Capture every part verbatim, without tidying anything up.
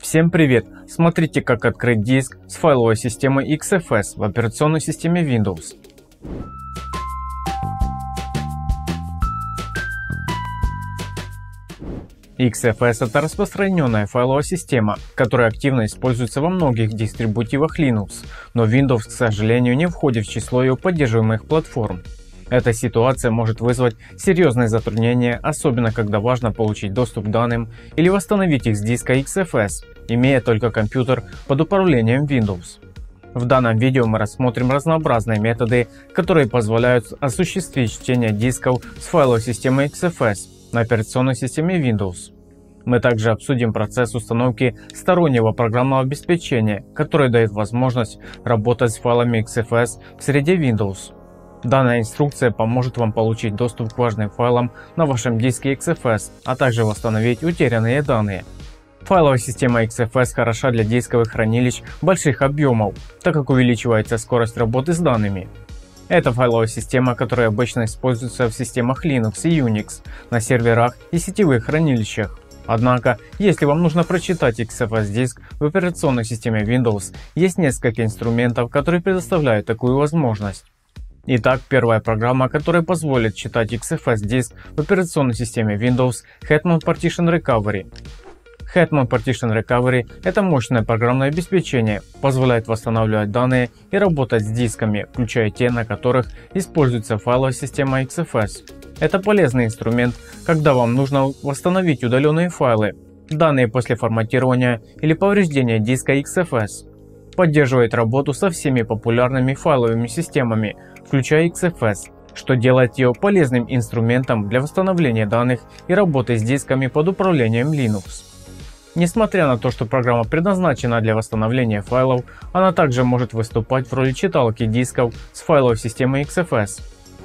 Всем привет! Смотрите, как открыть диск с файловой системой икс эф эс в операционной системе Windows. икс эф эс — это распространенная файловая система, которая активно используется во многих дистрибутивах Linux, но Windows, к сожалению, не входит в число ее поддерживаемых платформ. Эта ситуация может вызвать серьезные затруднения, особенно когда важно получить доступ к данным или восстановить их с диска икс эф эс, имея только компьютер под управлением Windows. В данном видео мы рассмотрим разнообразные методы, которые позволяют осуществить чтение дисков с файловой системой икс эф эс на операционной системе Windows. Мы также обсудим процесс установки стороннего программного обеспечения, которое дает возможность работать с файлами икс эф эс в среде Windows. Данная инструкция поможет вам получить доступ к важным файлам на вашем диске икс эф эс, а также восстановить утерянные данные. Файловая система икс эф эс хороша для дисковых хранилищ больших объемов, так как увеличивается скорость работы с данными. Это файловая система, которая обычно используется в системах Linux и Unix, на серверах и сетевых хранилищах. Однако, если вам нужно прочитать икс эф эс диск в операционной системе Windows, есть несколько инструментов, которые предоставляют такую возможность. Итак, первая программа, которая позволит читать икс эф эс диск в операционной системе Windows — Hetman Partition Recovery. Hetman Partition Recovery — это мощное программное обеспечение, позволяет восстанавливать данные и работать с дисками, включая те, на которых используется файловая система икс эф эс. Это полезный инструмент, когда вам нужно восстановить удаленные файлы, данные после форматирования или повреждения диска икс эф эс. Поддерживает работу со всеми популярными файловыми системами, включая икс эф эс, что делает ее полезным инструментом для восстановления данных и работы с дисками под управлением Linux. Несмотря на то, что программа предназначена для восстановления файлов, она также может выступать в роли читалки дисков с файловой системой икс эф эс.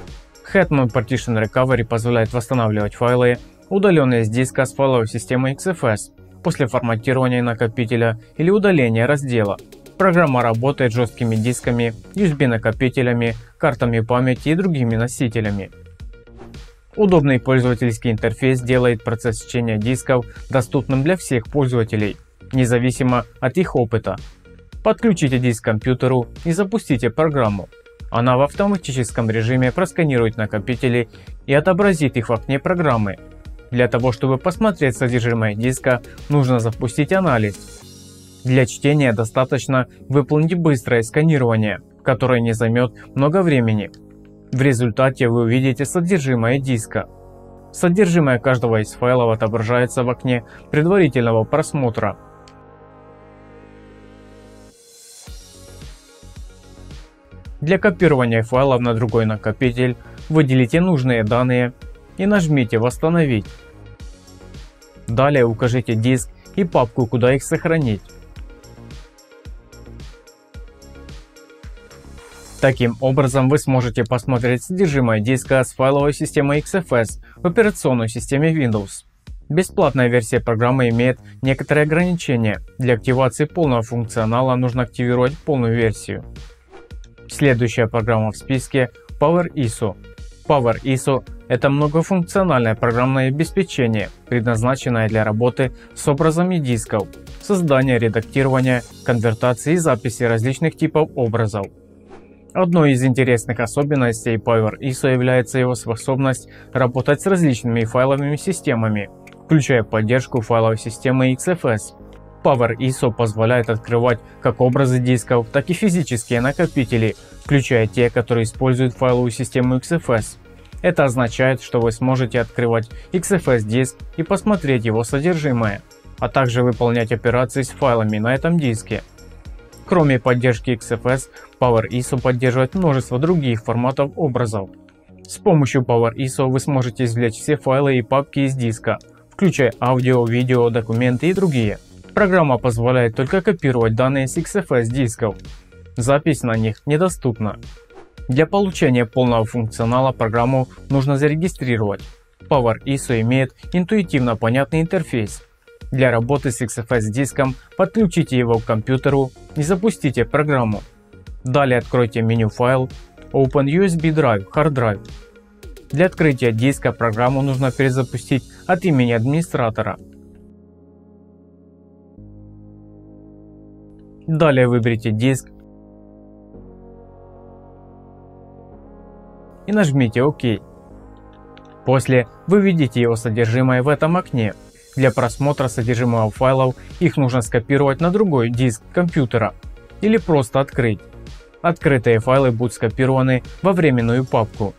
Hetman Partition Recovery позволяет восстанавливать файлы, удаленные с диска с файловой системой икс эф эс, после форматирования накопителя или удаления раздела. Программа работает с жесткими дисками, ю эс би-накопителями, картами памяти и другими носителями. Удобный пользовательский интерфейс делает процесс чтения дисков доступным для всех пользователей, независимо от их опыта. Подключите диск к компьютеру и запустите программу. Она в автоматическом режиме просканирует накопители и отобразит их в окне программы. Для того, чтобы посмотреть содержимое диска, нужно запустить анализ. Для чтения достаточно выполнить быстрое сканирование, которое не займет много времени. В результате вы увидите содержимое диска. Содержимое каждого из файлов отображается в окне предварительного просмотра. Для копирования файлов на другой накопитель выделите нужные данные и нажмите «Восстановить». Далее укажите диск и папку, куда их сохранить. Таким образом, вы сможете посмотреть содержимое диска с файловой системой икс эф эс в операционной системе Windows. Бесплатная версия программы имеет некоторые ограничения. Для активации полного функционала нужно активировать полную версию. Следующая программа в списке — PowerISO. PowerISO — это многофункциональное программное обеспечение, предназначенное для работы с образами дисков, создания, редактирования, конвертации и записи различных типов образов. Одной из интересных особенностей PowerISO является его способность работать с различными файловыми системами, включая поддержку файловой системы икс эф эс. PowerISO позволяет открывать как образы дисков, так и физические накопители, включая те, которые используют файловую систему икс эф эс. Это означает, что вы сможете открывать икс эф эс диск и посмотреть его содержимое, а также выполнять операции с файлами на этом диске. Кроме поддержки икс эф эс, PowerISO поддерживает множество других форматов образов. С помощью PowerISO вы сможете извлечь все файлы и папки из диска, включая аудио, видео, документы и другие. Программа позволяет только копировать данные с икс эф эс дисков. Запись на них недоступна. Для получения полного функционала программу нужно зарегистрировать. PowerISO имеет интуитивно понятный интерфейс. Для работы с икс эф эс диском подключите его к компьютеру и запустите программу. Далее откройте меню «Файл», Open ю эс би Drive, Hard Drive. Для открытия диска программу нужно перезапустить от имени администратора. Далее выберите диск и нажмите ОК. После вы видите его содержимое в этом окне. Для просмотра содержимого файлов их нужно скопировать на другой диск компьютера или просто открыть. Открытые файлы будут скопированы во временную папку.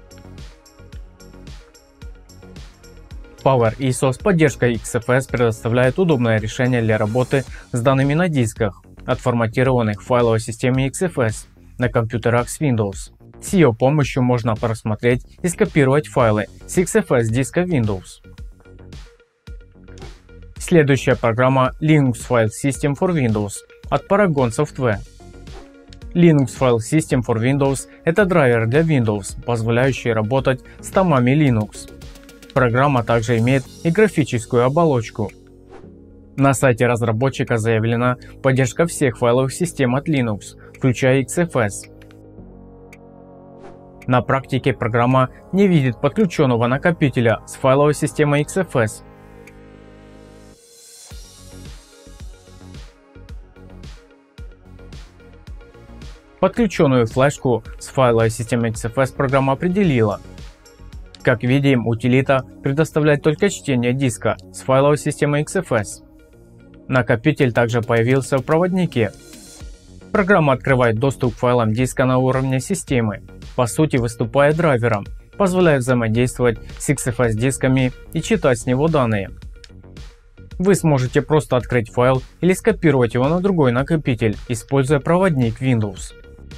PowerISO с поддержкой икс эф эс предоставляет удобное решение для работы с данными на дисках, отформатированных в файловой системе икс эф эс на компьютерах с Windows. С ее помощью можно просмотреть и скопировать файлы с икс эф эс диска Windows. Следующая программа Linux File System for Windows от Paragon Software. Linux File System for Windows – это драйвер для Windows, позволяющий работать с томами Linux. Программа также имеет и графическую оболочку. На сайте разработчика заявлена поддержка всех файловых систем от Linux, включая икс эф эс. На практике программа не видит подключенного накопителя с файловой системой икс эф эс. Подключенную флешку с файловой системой икс эф эс программа определила. Как видим, утилита предоставляет только чтение диска с файловой системой икс эф эс. Накопитель также появился в проводнике. Программа открывает доступ к файлам диска на уровне системы, по сути выступая драйвером, позволяя взаимодействовать с икс эф эс дисками и читать с него данные. Вы сможете просто открыть файл или скопировать его на другой накопитель, используя проводник Windows.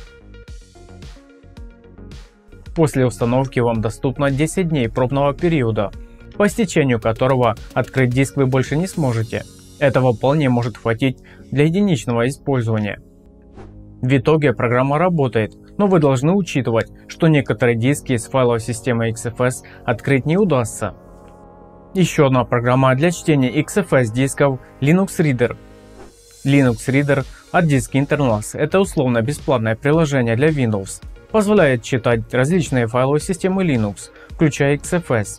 После установки вам доступно десять дней пробного периода, по истечению которого открыть диск вы больше не сможете. Этого вполне может хватить для единичного использования. В итоге программа работает, но вы должны учитывать, что некоторые диски с файловой системой икс эф эс открыть не удастся. Еще одна программа для чтения икс эф эс дисков Linux Reader. Linux Reader от Disk Internals – это условно бесплатное приложение для Windows. Позволяет читать различные файловые системы Linux, включая икс эф эс.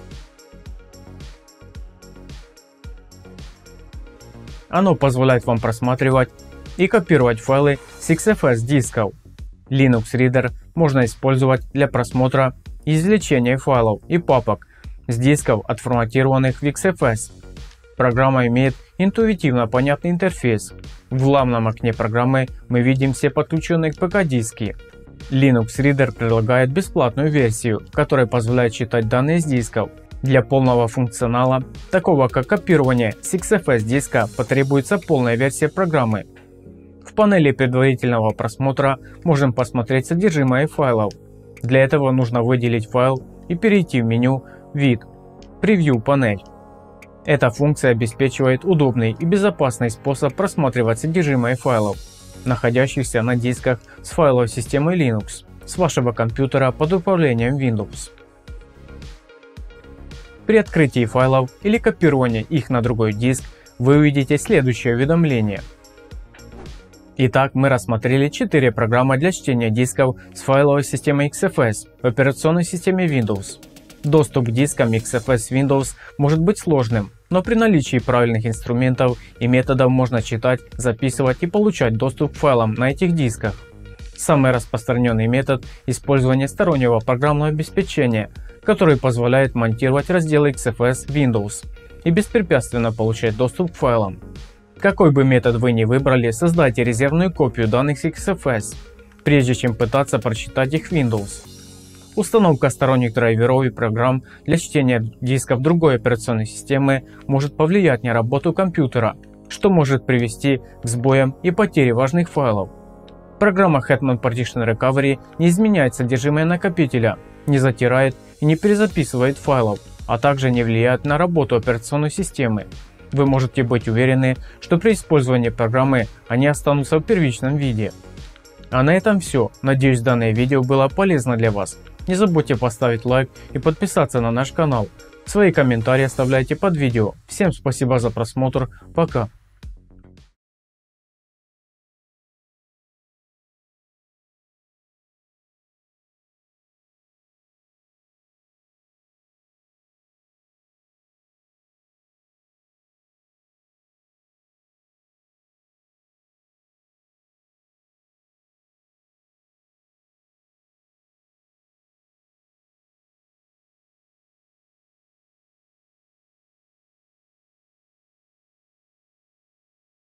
Оно позволяет вам просматривать и копировать файлы с икс эф эс дисков. Linux Reader можно использовать для просмотра и извлечения файлов и папок с дисков, отформатированных в икс эф эс. Программа имеет интуитивно понятный интерфейс. В главном окне программы мы видим все подключенные к ПК диски. Linux Reader предлагает бесплатную версию, которая позволяет читать данные с дисков. Для полного функционала, такого как копирование с икс эф эс диска, потребуется полная версия программы. В панели предварительного просмотра можем посмотреть содержимое файлов. Для этого нужно выделить файл и перейти в меню «Вид», «Превью панель». Эта функция обеспечивает удобный и безопасный способ просматривать содержимое файлов, находящихся на дисках с файловой системой Linux с вашего компьютера под управлением Windows. При открытии файлов или копировании их на другой диск вы увидите следующее уведомление. Итак, мы рассмотрели четыре программы для чтения дисков с файловой системой икс эф эс в операционной системе Windows. Доступ к дискам икс эф эс Windows может быть сложным, но при наличии правильных инструментов и методов можно читать, записывать и получать доступ к файлам на этих дисках. Самый распространенный метод – использование стороннего программного обеспечения, который позволяет монтировать разделы икс эф эс Windows и беспрепятственно получать доступ к файлам. Какой бы метод вы ни выбрали, создайте резервную копию данных с икс эф эс, прежде чем пытаться прочитать их в Windows. Установка сторонних драйверов и программ для чтения дисков другой операционной системы может повлиять на работу компьютера, что может привести к сбоям и потере важных файлов. Программа Hetman Partition Recovery не изменяет содержимое накопителя, не затирает и не перезаписывает файлов, а также не влияет на работу операционной системы. Вы можете быть уверены, что при использовании программы они останутся в первичном виде. А на этом все. Надеюсь, данное видео было полезно для вас. Не забудьте поставить лайк и подписаться на наш канал. Свои комментарии оставляйте под видео. Всем спасибо за просмотр. Пока.